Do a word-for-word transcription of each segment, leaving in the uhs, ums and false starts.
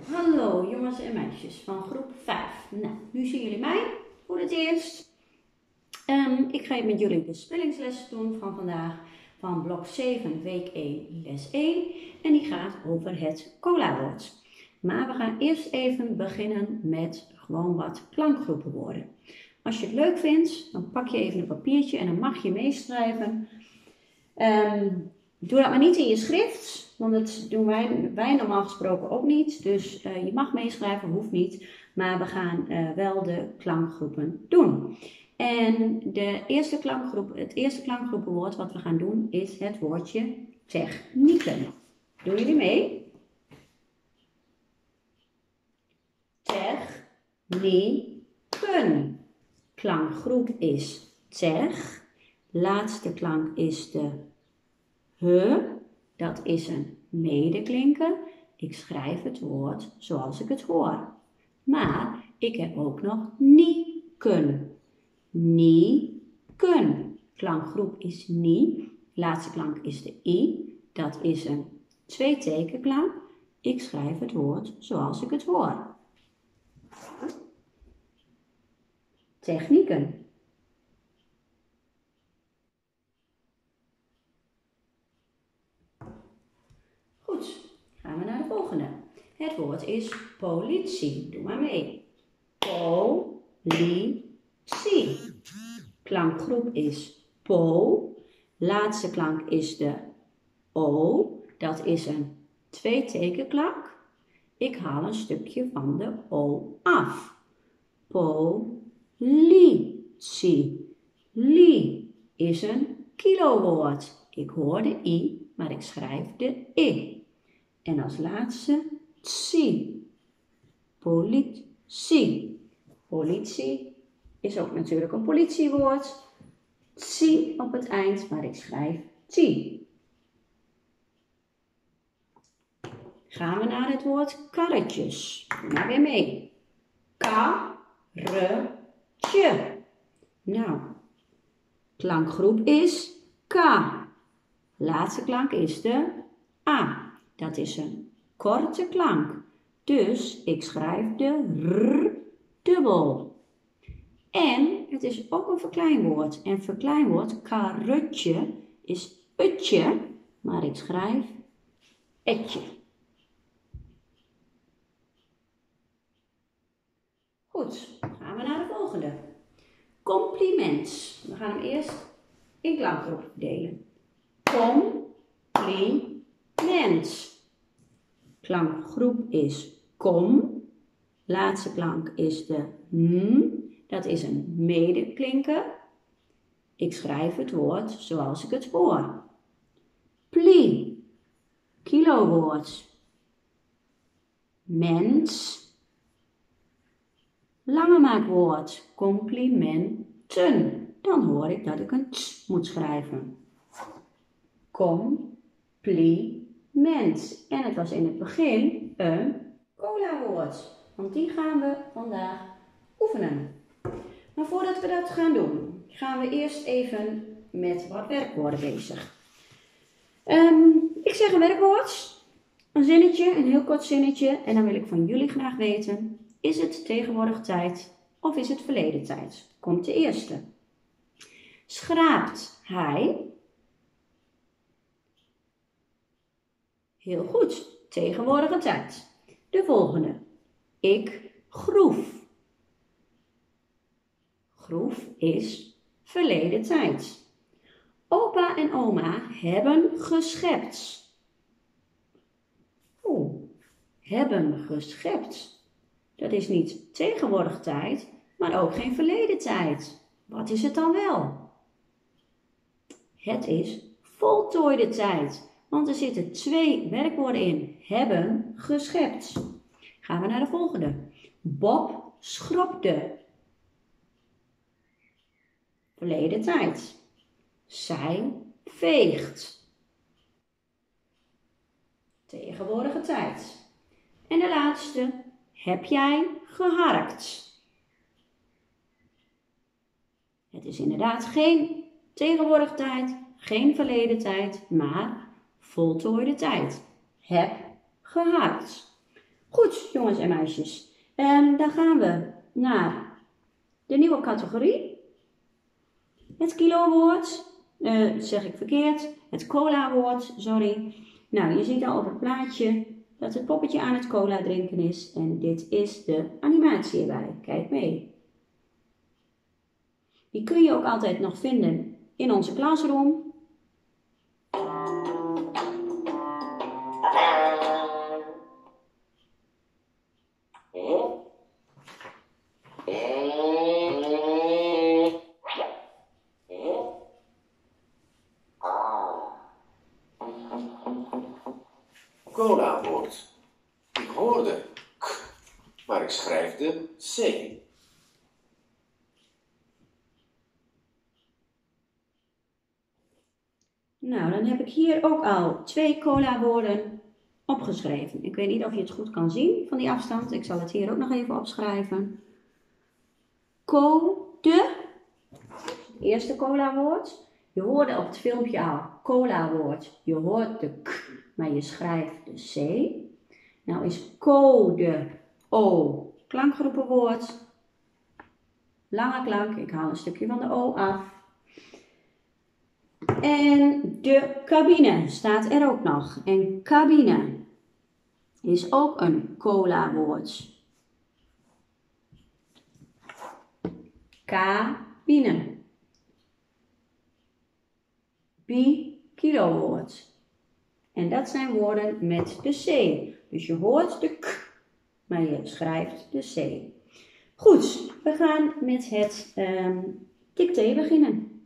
Hallo jongens en meisjes van groep vijf. Nou, nu zien jullie mij voor het eerst. Um, ik ga met jullie de spellingsles doen van vandaag van blok zeven, week één, les één. En die gaat over het cola-woord. Maar we gaan eerst even beginnen met gewoon wat klankgroepenwoorden. Als je het leuk vindt, dan pak je even een papiertje en dan mag je meeschrijven. Um, doe dat maar niet in je schrift, want dat doen wij, wij normaal gesproken ook niet. Dus uh, je mag meeschrijven, hoeft niet. Maar we gaan uh, wel de klankgroepen doen. En de eerste klankgroep, het eerste klankgroepenwoord wat we gaan doen is het woordje technieken. Doen jullie mee? Technieken. Klankgroep is tech. Laatste klank is de he. Dat is een medeklinker. Ik schrijf het woord zoals ik het hoor. Maar ik heb ook nog nieken. Nieken. Klankgroep is ni. Laatste klank is de i. Dat is een twee tekenklank. Ik schrijf het woord zoals ik het hoor. Technieken. Goed, gaan we naar de volgende. Het woord is politie. Doe maar mee. Politie. Klankgroep is po. Laatste klank is de o. Dat is een twee tekenklank. Ik haal een stukje van de o af. Politie. Li is een kilowoord. Ik hoor de i, maar ik schrijf de i. En als laatste tsi. Politie. Politie is ook natuurlijk een politiewoord. Tsi op het eind, maar ik schrijf ti. Gaan we naar het woord karretjes. Doe maar weer mee. Karretje. Nou, klankgroep is K. Laatste klank is de A. Dat is een korte klank. Dus ik schrijf de R dubbel. En het is ook een verkleinwoord. En verkleinwoord, karretje, is utje, maar ik schrijf etje. Goed, gaan we naar de volgende. Compliment. We gaan hem eerst in klankgroepen verdelen. Compliment. Klankgroep is kom. Laatste klank is de m. Dat is een medeklinker. Ik schrijf het woord zoals ik het hoor. Pli. Kilowoord. Mens. Lange maakwoord. Complimenten. Dan hoor ik dat ik een t moet schrijven. Compliment. En het was in het begin een cola-woord. Want die gaan we vandaag oefenen. Maar voordat we dat gaan doen, gaan we eerst even met wat werkwoorden bezig. Um, ik zeg een werkwoord, een zinnetje, een heel kort zinnetje. En dan wil ik van jullie graag weten, is het tegenwoordig tijd of is het verleden tijd? Komt de eerste. Schraapt hij? Heel goed, tegenwoordige tijd. De volgende. Ik groef. Groef is verleden tijd. Opa en oma hebben geschept. Oeh, hebben geschept. Dat is niet tegenwoordig tijd, maar ook geen verleden tijd. Wat is het dan wel? Het is voltooide tijd, want er zitten twee werkwoorden in. Hebben geschept. Gaan we naar de volgende. Bob schrobde. Verleden tijd. Zij veegt. Tegenwoordige tijd. En de laatste. Heb jij geharkt? Het is inderdaad geen tegenwoordige tijd, geen verleden tijd, maar voltooide tijd. Heb geharkt. Goed, jongens en meisjes. Um, dan gaan we naar de nieuwe categorie. Het kilowoord. Uh, dat zeg ik verkeerd. Het cola-woord, sorry. Nou, je ziet al op het plaatje dat het poppetje aan het cola drinken is. En dit is de animatie erbij. Kijk mee. Die kun je ook altijd nog vinden in onze classroom. Cola-woord. Ik hoorde k, maar ik schrijf de c. Nou, dan heb ik hier ook al twee cola-woorden opgeschreven. Ik weet niet of je het goed kan zien van die afstand. Ik zal het hier ook nog even opschrijven. Code. Het eerste cola-woord. Je hoorde op het filmpje al cola-woord. Je hoort de k, maar je schrijft de c. Nou is code, o, klankgroepenwoord. Lange klank, ik haal een stukje van de o af. En de cabine staat er ook nog. En cabine is ook een cola-woord. Cabine. Bi, kilowoord. En dat zijn woorden met de c. Dus je hoort de k, maar je schrijft de c. Goed, we gaan met het um, dicté beginnen.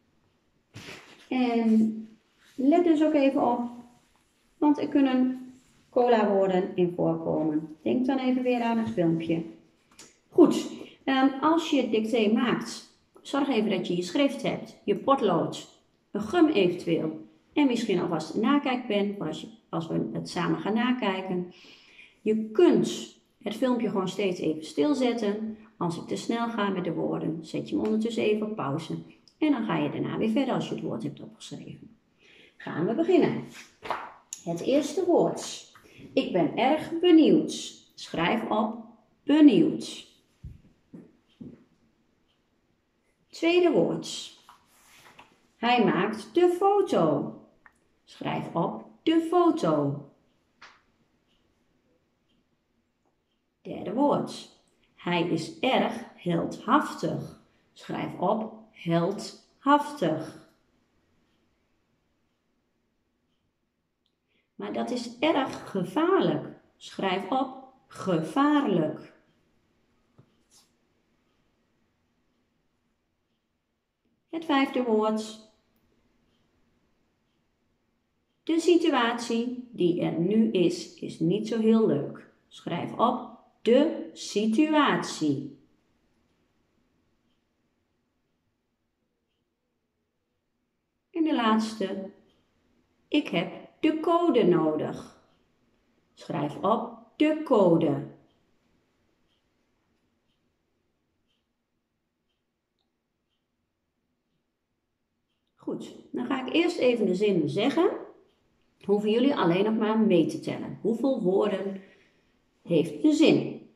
En let dus ook even op, want er kunnen cola-woorden in voorkomen. Denk dan even weer aan het filmpje. Goed, um, als je het dicté maakt, zorg even dat je je schrift hebt, je potlood, een gum eventueel en misschien alvast een nakijkpen voor als, je, als we het samen gaan nakijken. Je kunt het filmpje gewoon steeds even stilzetten. Als ik te snel ga met de woorden, zet je hem ondertussen even op pauze. En dan ga je daarna weer verder als je het woord hebt opgeschreven. Gaan we beginnen. Het eerste woord. Ik ben erg benieuwd. Schrijf op benieuwd. Tweede woord. Hij maakt de foto. Schrijf op de foto. Derde woord. Hij is erg heldhaftig. Schrijf op heldhaftig. Maar dat is erg gevaarlijk. Schrijf op gevaarlijk. Het vijfde woord. De situatie die er nu is, is niet zo heel leuk. Schrijf op de situatie. En de laatste. Ik heb de code nodig. Schrijf op de code. Goed, dan ga ik eerst even de zinnen zeggen. Hoeven jullie alleen nog maar mee te tellen. Hoeveel woorden heeft de zin?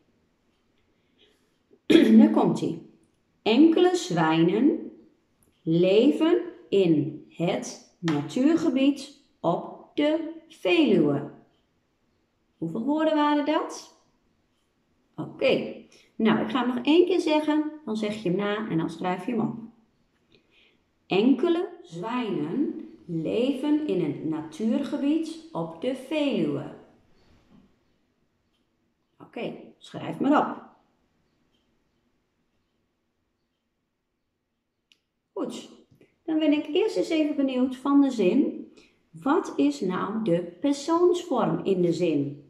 Daar komt hij. Enkele zwijnen leven in het natuurgebied op de Veluwe. Hoeveel woorden waren dat? Oké, okay. Nou ik ga hem nog één keer zeggen, dan zeg je hem na en dan schrijf je hem op. Enkele zwijnen leven in een natuurgebied op de Veluwe. Oké, okay, schrijf maar op. Goed, dan ben ik eerst eens even benieuwd van de zin. Wat is nou de persoonsvorm in de zin?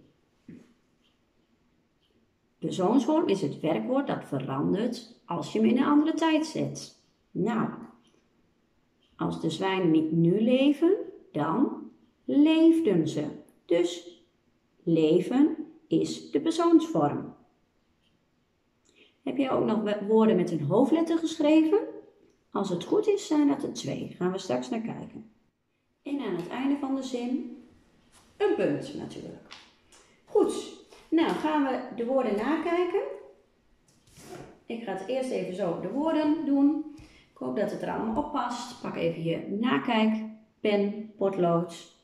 Persoonsvorm is het werkwoord dat verandert als je hem in een andere tijd zet. Nou, als de zwijnen niet nu leven, dan leefden ze. Dus leven is de persoonsvorm. Heb je ook nog woorden met een hoofdletter geschreven? Als het goed is, zijn dat er twee. Daar gaan we straks naar kijken. En aan het einde van de zin een punt natuurlijk. Goed, Nou, gaan we de woorden nakijken. Ik ga het eerst even zo de woorden doen. Ik hoop dat het er allemaal op past. Pak even je nakijkpen, potlood.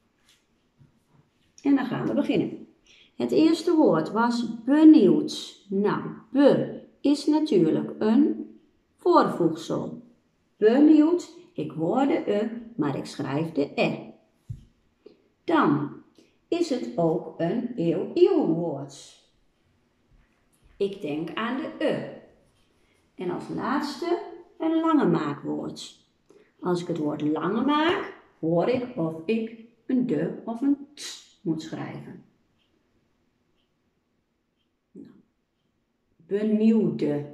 En dan gaan we beginnen. Het eerste woord was benieuwd. Nou, be is natuurlijk een voorvoegsel. Benieuwd, ik hoorde e, maar ik schrijf de e. Dan is het ook een eeuw-eeuw woord. Ik denk aan de e. En als laatste een lange maakwoord. Als ik het woord lange maak, hoor ik of ik een de of een t moet schrijven. Nou. Benieuwde.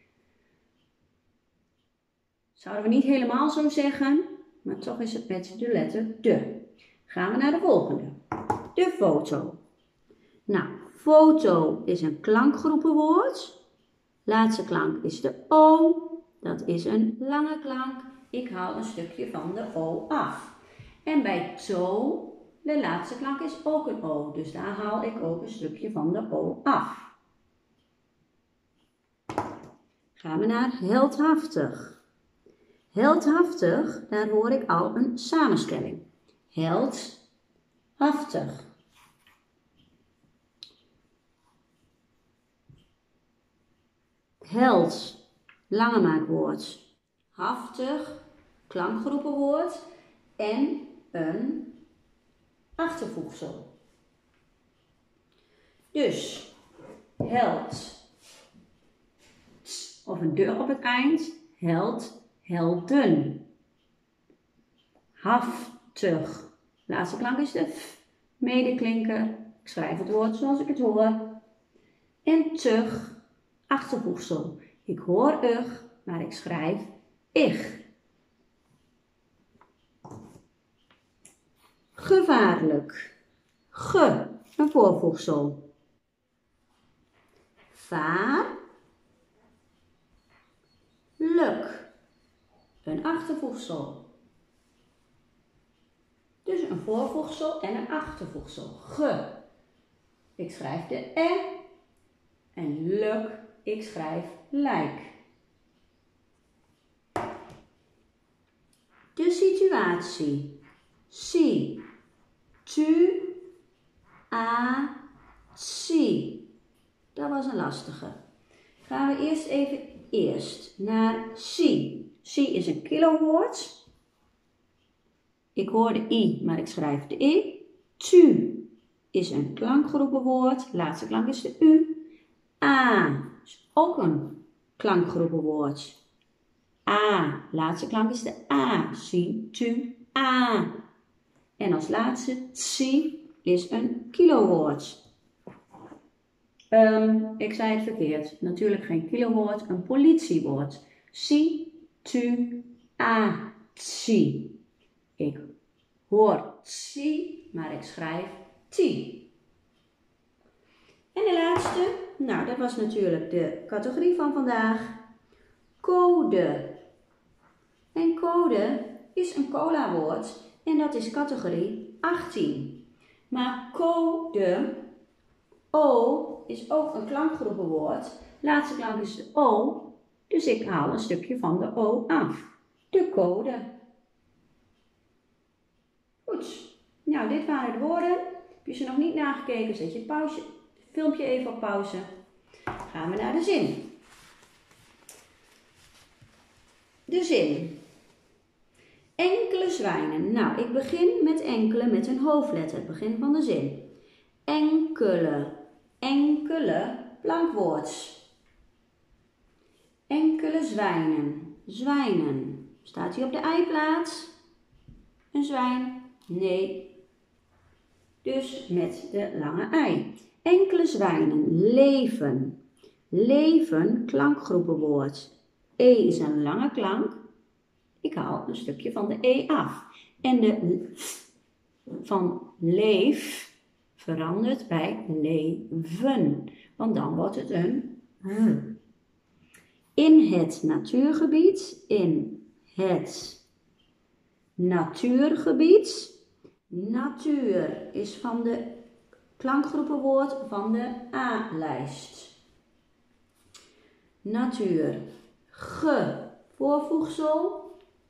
Zouden we niet helemaal zo zeggen, maar toch is het met de letter de. Gaan we naar de volgende. De foto. Nou, foto is een klankgroepenwoord. Laatste klank is de o. Dat is een lange klank. Ik haal een stukje van de o af. En bij to, de laatste klank is ook een o. Dus daar haal ik ook een stukje van de o af. Gaan we naar heldhaftig. Heldhaftig, daar hoor ik al een samenstelling. Heldhaftig. Held, lange maakwoord. Haftig, klankgroepenwoord. En een achtervoegsel. Dus, held. Of een de op het eind. Held, helden. Haftig. Laatste klank is de f. Medeklinker. Ik schrijf het woord zoals ik het hoor. En tug. Achtervoegsel. Ik hoor ug, maar ik schrijf ich. Gevaarlijk. Ge, een voorvoegsel. Vaar. Luk, een achtervoegsel. Dus een voorvoegsel en een achtervoegsel. Ge. Ik schrijf de e. En luk. Ik schrijf lijk. De situatie. Si, tu, a, si. Dat was een lastige. Gaan we eerst even eerst naar si. Si is een kilowoord. Ik hoor de i, maar ik schrijf de i. Tu is een klankgroepenwoord. Laatste klank is de u. A is ook een klankgroepenwoord. A, laatste klank is de a. Si, tu, a. En als laatste, tsi is een kilowoord. Um, ik zei het verkeerd. Natuurlijk geen kilowoord, een politiewoord. Si, tu, a, tsi. Ik hoor tsi, maar ik schrijf ti. En de laatste, nou dat was natuurlijk de categorie van vandaag. Code. En code is een cola-woord en dat is categorie achttien. Maar code, o, is ook een klankgroepenwoord. Laatste klank is de o, dus ik haal een stukje van de o af. De code. Goed, nou dit waren de woorden. Heb je ze nog niet nagekeken, zet je het pauze, filmpje even op pauze. Gaan we naar de zin. De zin. Enkele zwijnen. Nou, ik begin met enkele met een hoofdletter. Het begin van de zin. Enkele. Enkele plankwoord. Enkele zwijnen. Zwijnen. Staat hij op de eiplaats? Een zwijn? Nee. Dus met de lange ei. Enkele zwijnen. Leven. Leven, klankgroepenwoord. E is een lange klank. Ik haal een stukje van de e af. En de f van leef verandert bij leven. Want dan wordt het een h. In het natuurgebied. In het natuurgebied. Natuur is van de Klankgroepenwoord van de A-lijst. Natuur. Ge, voorvoegsel.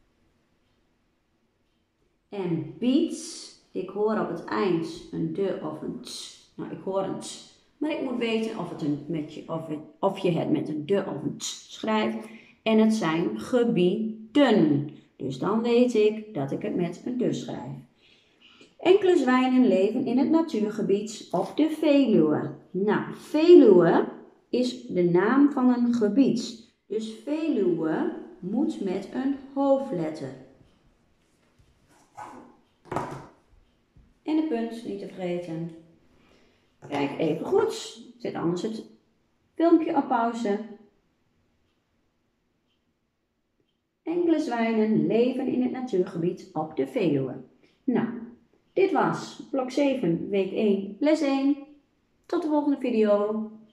En beats. Ik hoor op het eind een de of een t. Nou, ik hoor een t. Maar ik moet weten of, het een met je, of, het, of je het met een de of een t schrijft. En het zijn gebieden. Dus dan weet ik dat ik het met een de schrijf. Enkele zwijnen leven in het natuurgebied op de Veluwe. Nou, Veluwe is de naam van een gebied. Dus Veluwe moet met een hoofdletter. En de punt, niet te vergeten. Kijk even goed. Zet anders het filmpje op pauze. Enkele zwijnen leven in het natuurgebied op de Veluwe. Nou, dit was blok zeven, week één, les één. Tot de volgende video.